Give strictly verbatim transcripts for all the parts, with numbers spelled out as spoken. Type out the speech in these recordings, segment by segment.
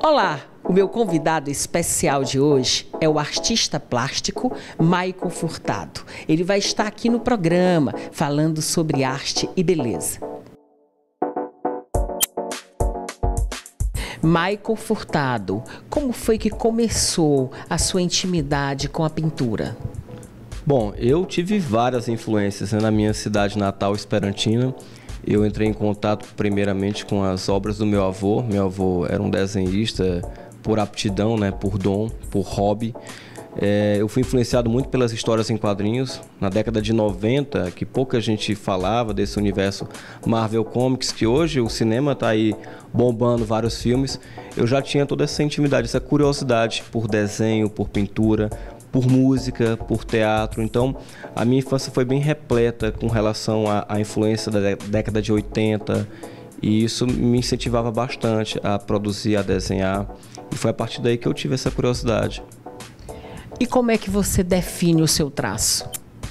Olá, o meu convidado especial de hoje é o artista plástico Maicon Furtado. Ele vai estar aqui no programa falando sobre arte e beleza. Maicon Furtado, como foi que começou a sua intimidade com a pintura? Bom, eu tive várias influências, né, na minha cidade natal, Esperantina. Eu entrei em contato primeiramente com as obras do meu avô. Meu avô era um desenhista por aptidão, né, por dom, por hobby. É, eu fui influenciado muito pelas histórias em quadrinhos. Na década de noventa, que pouca gente falava desse universo Marvel Comics, que hoje o cinema está aí bombando vários filmes, eu já tinha toda essa intimidade, essa curiosidade por desenho, por pintura, por música, por teatro. Então, a minha infância foi bem repleta com relação à, à influência da década de oitenta, e isso me incentivava bastante a produzir, a desenhar, e foi a partir daí que eu tive essa curiosidade. E como é que você define o seu traço?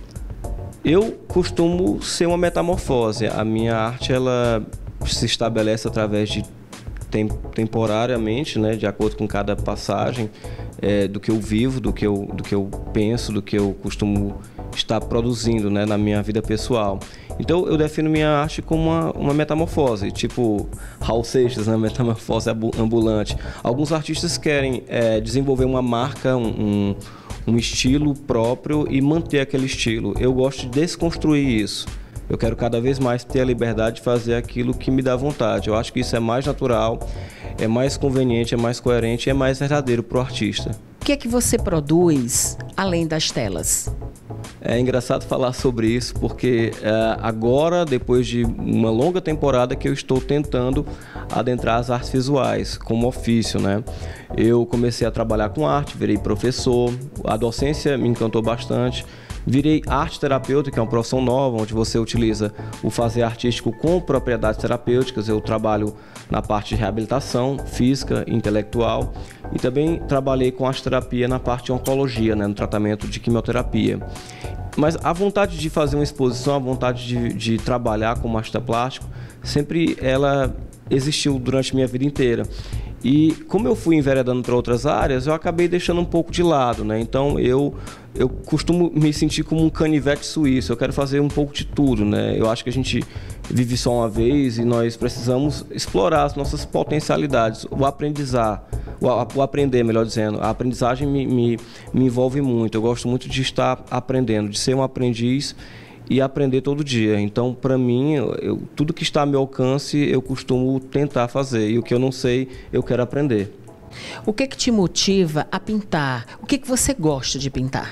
Eu costumo ser uma metamorfose. A minha arte, ela se estabelece através de temporariamente, né, de acordo com cada passagem, é, do que eu vivo, do que eu, do que eu penso, do que eu costumo estar produzindo, né, na minha vida pessoal. Então eu defino minha arte como uma, uma metamorfose, tipo Raul Seixas, né, metamorfose ambulante. Alguns artistas querem é, desenvolver uma marca, um, um estilo próprio e manter aquele estilo. Eu gosto de desconstruir isso. Eu quero cada vez mais ter a liberdade de fazer aquilo que me dá vontade. Eu acho que isso é mais natural, é mais conveniente, é mais coerente e é mais verdadeiro para o artista. O que é que você produz além das telas? É engraçado falar sobre isso porque é, agora, depois de uma longa temporada, que eu estou tentando adentrar as artes visuais como ofício, né? Eu comecei a trabalhar com arte, virei professor, a docência me encantou bastante. Virei arte terapeuta, que é uma profissão nova, onde você utiliza o fazer artístico com propriedades terapêuticas. Eu trabalho na parte de reabilitação física e intelectual, e também trabalhei com arte terapia na parte de oncologia, né, no tratamento de quimioterapia. Mas a vontade de fazer uma exposição, a vontade de, de trabalhar como artista plástico, sempre ela existiu durante a minha vida inteira. E como eu fui enveredando para outras áreas, eu acabei deixando um pouco de lado, né? Então eu, eu costumo me sentir como um canivete suíço, eu quero fazer um pouco de tudo, né? Eu acho que a gente vive só uma vez e nós precisamos explorar as nossas potencialidades, o aprendizar, o, o aprender, melhor dizendo. A aprendizagem me, me, me envolve muito, eu gosto muito de estar aprendendo, de ser um aprendiz e aprender todo dia. Então, para mim, eu, tudo que está ao meu alcance, eu costumo tentar fazer. E o que eu não sei, eu quero aprender. O que que te motiva a pintar? O que que você gosta de pintar?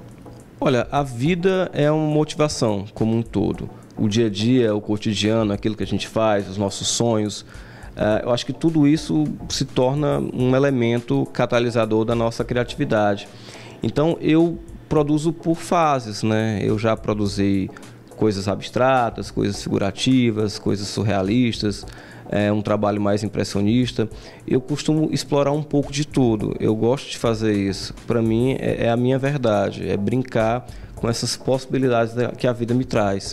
Olha, a vida é uma motivação como um todo. O dia a dia, o cotidiano, aquilo que a gente faz, os nossos sonhos. Uh, eu acho que tudo isso se torna um elemento catalisador da nossa criatividade. Então, eu produzo por fases, né? Eu já produzi coisas abstratas, coisas figurativas, coisas surrealistas, é, um trabalho mais impressionista. Eu costumo explorar um pouco de tudo. Eu gosto de fazer isso. Para mim é, é a minha verdade, é brincar com essas possibilidades que a vida me traz.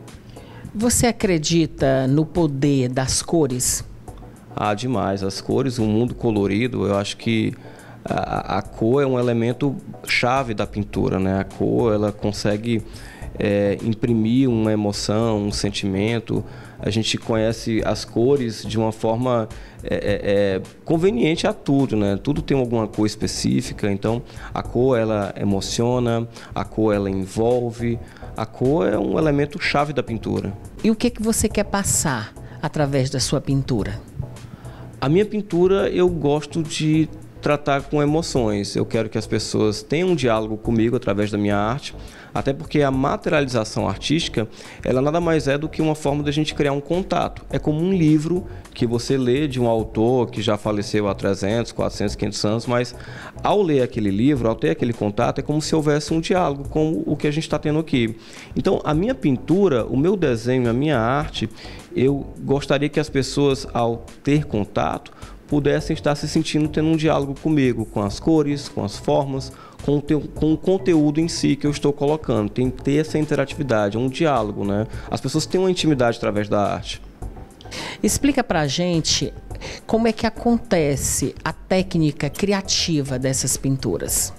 Você acredita no poder das cores? Ah, demais. As cores, o mundo colorido, eu acho que A, a cor é um elemento chave da pintura, né? A cor, ela consegue é, imprimir uma emoção, um sentimento. A gente conhece as cores de uma forma é, é, conveniente a tudo, né? Tudo tem alguma cor específica, então a cor, ela emociona, a cor, ela envolve. A cor é um elemento chave da pintura. E o que que você quer passar através da sua pintura? A minha pintura, eu gosto de tratar com emoções. Eu quero que as pessoas tenham um diálogo comigo através da minha arte, até porque a materialização artística, ela nada mais é do que uma forma de a gente criar um contato. É como um livro que você lê de um autor que já faleceu há trezentos, quatrocentos, quinhentos anos, mas ao ler aquele livro, ao ter aquele contato, é como se houvesse um diálogo com o que a gente está tendo aqui. Então, a minha pintura, o meu desenho, a minha arte, eu gostaria que as pessoas, ao ter contato, pudessem estar se sentindo tendo um diálogo comigo, com as cores, com as formas, com o, teu, com o conteúdo em si que eu estou colocando. Tem que ter essa interatividade, um diálogo, né? As pessoas têm uma intimidade através da arte. Explica pra gente como é que acontece a técnica criativa dessas pinturas?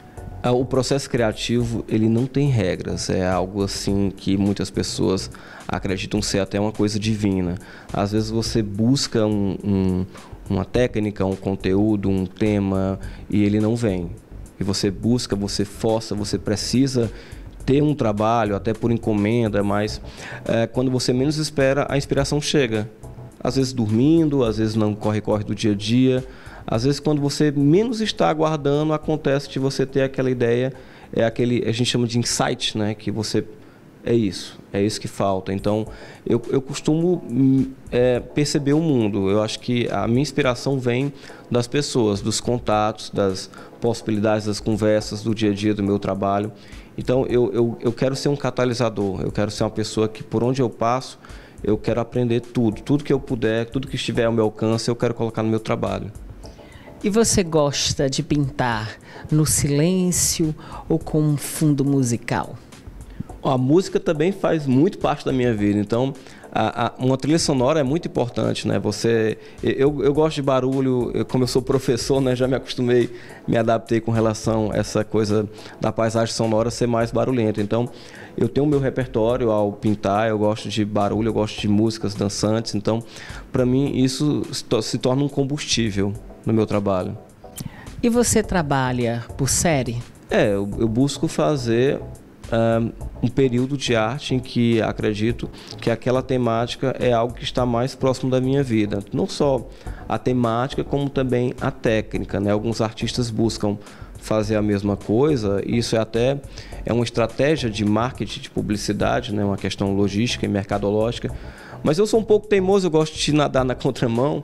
O processo criativo, ele não tem regras, é algo assim que muitas pessoas acreditam ser até uma coisa divina. Às vezes você busca um, um, uma técnica, um conteúdo, um tema, e ele não vem. E você busca, você força, você precisa ter um trabalho, até por encomenda, mas é, quando você menos espera, a inspiração chega. Às vezes dormindo, às vezes não corre-corre do dia a dia. Às vezes, quando você menos está aguardando, acontece de você ter aquela ideia, é aquele, a gente chama de insight, né? Que você, é isso, é isso que falta. Então, eu, eu costumo é, perceber o mundo. Eu acho que a minha inspiração vem das pessoas, dos contatos, das possibilidades, das conversas, do dia a dia do meu trabalho. Então, eu, eu, eu quero ser um catalisador, eu quero ser uma pessoa que, por onde eu passo, eu quero aprender tudo. Tudo que eu puder, tudo que estiver ao meu alcance, eu quero colocar no meu trabalho. E você gosta de pintar no silêncio ou com um fundo musical? A música também faz muito parte da minha vida, então a, a, uma trilha sonora é muito importante, né? Você, eu, eu gosto de barulho, eu, como eu sou professor, né, já me acostumei, me adaptei com relação a essa coisa da paisagem sonora ser mais barulhenta. Então, eu tenho o meu repertório ao pintar, eu gosto de barulho, eu gosto de músicas dançantes, então, para mim, isso se torna um combustível no meu trabalho. E você trabalha por série? É, eu, eu busco fazer um, um período de arte em que acredito que aquela temática é algo que está mais próximo da minha vida. Não só a temática, como também a técnica, né? Alguns artistas buscam fazer a mesma coisa, e isso é até é uma estratégia de marketing, de publicidade, né? Uma questão logística e mercadológica. Mas eu sou um pouco teimoso, eu gosto de nadar na contramão.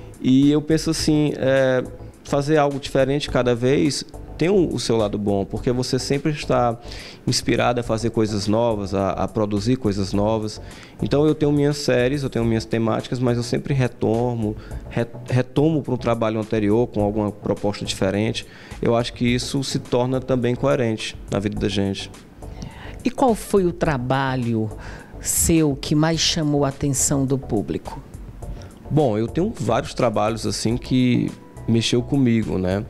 E eu penso assim, é, fazer algo diferente cada vez tem o, o seu lado bom, porque você sempre está inspirado a fazer coisas novas, a, a produzir coisas novas. Então eu tenho minhas séries, eu tenho minhas temáticas, mas eu sempre retomo, re, retomo para um trabalho anterior com alguma proposta diferente. Eu acho que isso se torna também coerente na vida da gente. E qual foi o trabalho seu que mais chamou a atenção do público? Bom, eu tenho vários trabalhos assim que mexeu comigo, né?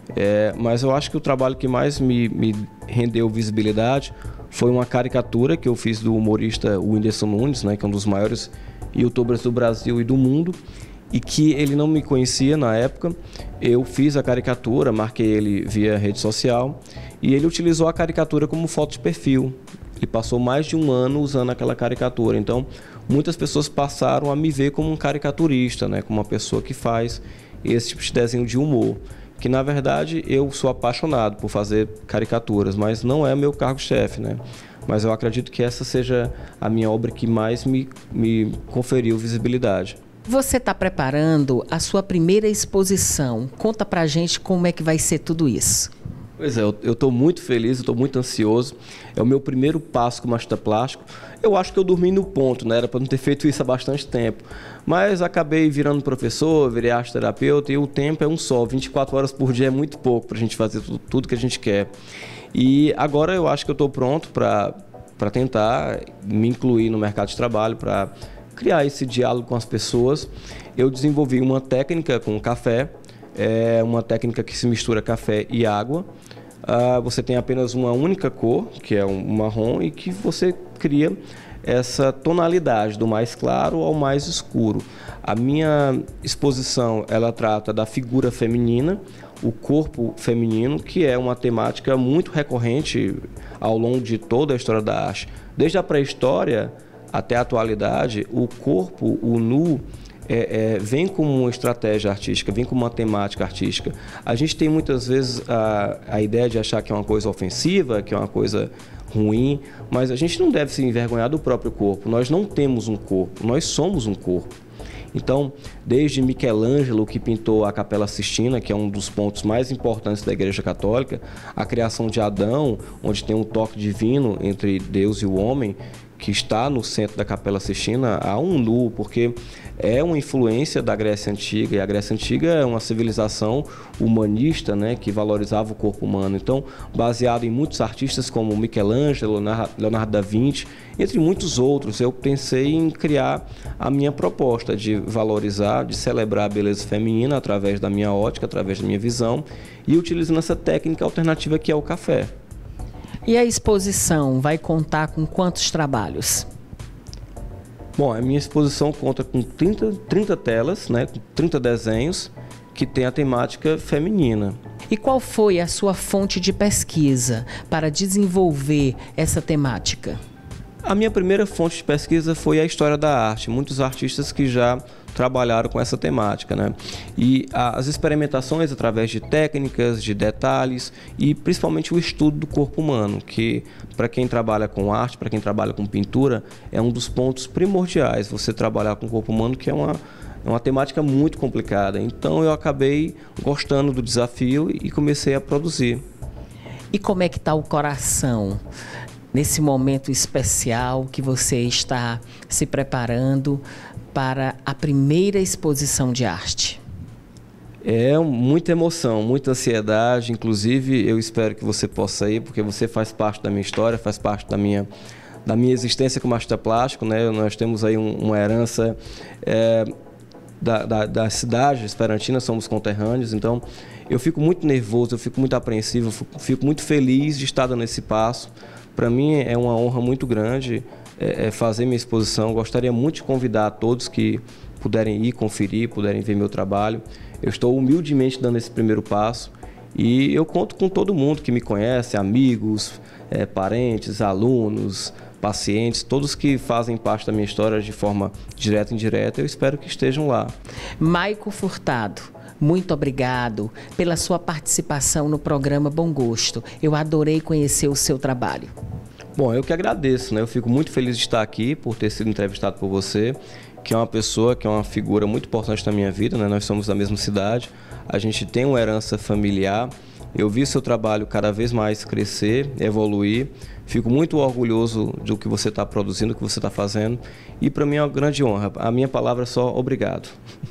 É, mas eu acho que o trabalho que mais me, me rendeu visibilidade foi uma caricatura que eu fiz do humorista Whindersson Nunes, né? Que é um dos maiores youtubers do Brasil e do mundo, e que ele não me conhecia na época. Eu fiz a caricatura, marquei ele via rede social, e ele utilizou a caricatura como foto de perfil. Ele passou mais de um ano usando aquela caricatura. Então, muitas pessoas passaram a me ver como um caricaturista, né? Como uma pessoa que faz esse tipo de desenho de humor. Que, na verdade, eu sou apaixonado por fazer caricaturas, mas não é meu cargo-chefe, né? Mas eu acredito que essa seja a minha obra que mais me, me conferiu visibilidade. Você está preparando a sua primeira exposição. Conta pra gente como é que vai ser tudo isso. Pois é, eu estou muito feliz, eu estou muito ansioso. É o meu primeiro passo como artista plástico. Eu acho que eu dormi no ponto, né? Era para não ter feito isso há bastante tempo. Mas acabei virando professor, virei arte-terapeuta, e o tempo é um só. vinte e quatro horas por dia é muito pouco para a gente fazer tudo, tudo que a gente quer. E agora eu acho que eu estou pronto para para tentar me incluir no mercado de trabalho, para criar esse diálogo com as pessoas. Eu desenvolvi uma técnica com café, é uma técnica que se mistura café e água. Uh, você tem apenas uma única cor, que é um marrom, e que você cria essa tonalidade do mais claro ao mais escuro. A minha exposição, ela trata da figura feminina, o corpo feminino, que é uma temática muito recorrente ao longo de toda a história da arte. Desde a pré-história até a atualidade, o corpo, o nu, É, é, vem como uma estratégia artística, vem como uma temática artística. A gente tem muitas vezes a, a ideia de achar que é uma coisa ofensiva, que é uma coisa ruim, mas a gente não deve se envergonhar do próprio corpo. Nós não temos um corpo, nós somos um corpo. Então, desde Michelangelo, que pintou a Capela Sistina, que é um dos pontos mais importantes da Igreja Católica, a criação de Adão, onde tem um toque divino entre Deus e o homem, que está no centro da Capela Sistina, há um nu, porque é uma influência da Grécia Antiga, e a Grécia Antiga é uma civilização humanista, né, que valorizava o corpo humano. Então, baseado em muitos artistas como Michelangelo, Leonardo da Vinci, entre muitos outros, eu pensei em criar a minha proposta de valorizar, de celebrar a beleza feminina através da minha ótica, através da minha visão, e utilizando essa técnica alternativa que é o café. E a exposição vai contar com quantos trabalhos? Bom, a minha exposição conta com trinta, trinta telas, né, com trinta desenhos, que tem a temática feminina. E qual foi a sua fonte de pesquisa para desenvolver essa temática? A minha primeira fonte de pesquisa foi a história da arte, muitos artistas que já trabalharam com essa temática, né? E as experimentações através de técnicas, de detalhes e principalmente o estudo do corpo humano, que para quem trabalha com arte, para quem trabalha com pintura, é um dos pontos primordiais, você trabalhar com o corpo humano, que é uma, é uma temática muito complicada. Então eu acabei gostando do desafio e comecei a produzir. E como é que está o coração nesse momento especial que você está se preparando para a primeira exposição de arte? É muita emoção, muita ansiedade, inclusive eu espero que você possa ir, porque você faz parte da minha história, faz parte da minha, da minha existência como artista plástico, né? Nós temos aí um, uma herança é, da, da, da cidade esperantina, somos conterrâneos, então eu fico muito nervoso, eu fico muito apreensivo, eu fico, fico muito feliz de estar dando esse passo. Para mim é uma honra muito grande é, fazer minha exposição. Gostaria muito de convidar a todos que puderem ir conferir, puderem ver meu trabalho. Eu estou humildemente dando esse primeiro passo e eu conto com todo mundo que me conhece, amigos, é, parentes, alunos, pacientes, todos que fazem parte da minha história de forma direta e indireta, eu espero que estejam lá. Maico Furtado, muito obrigado pela sua participação no programa Bom Gosto. Eu adorei conhecer o seu trabalho. Bom, eu que agradeço, né? Eu fico muito feliz de estar aqui, por ter sido entrevistado por você, que é uma pessoa, que é uma figura muito importante na minha vida, né? Nós somos da mesma cidade, a gente tem uma herança familiar. Eu vi seu trabalho cada vez mais crescer, evoluir. Fico muito orgulhoso do que você está produzindo, do que você está fazendo. E para mim é uma grande honra. A minha palavra é só obrigado.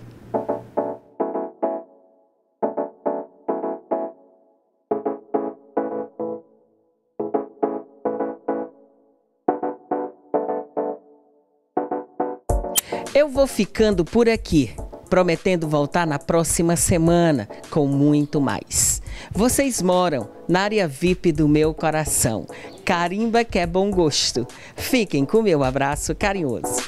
Eu vou ficando por aqui, prometendo voltar na próxima semana com muito mais. Vocês moram na área V I P do meu coração. Carimba que é bom gosto. Fiquem com meu abraço carinhoso.